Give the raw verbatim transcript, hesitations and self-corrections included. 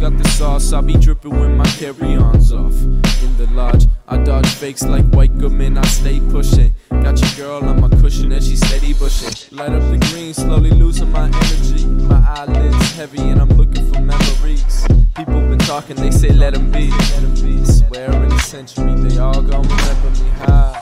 got the sauce, I be dripping when my carry-ons off. In the lodge, I dodge fakes like white goodman, I stay pushing. Got your girl on my cushion and she steady bushing. Light up the green, slowly losing my energy. My eyelids heavy and I'm looking for memories. People been talking, they say let them be. Swear in a century, they all gon' remember me high.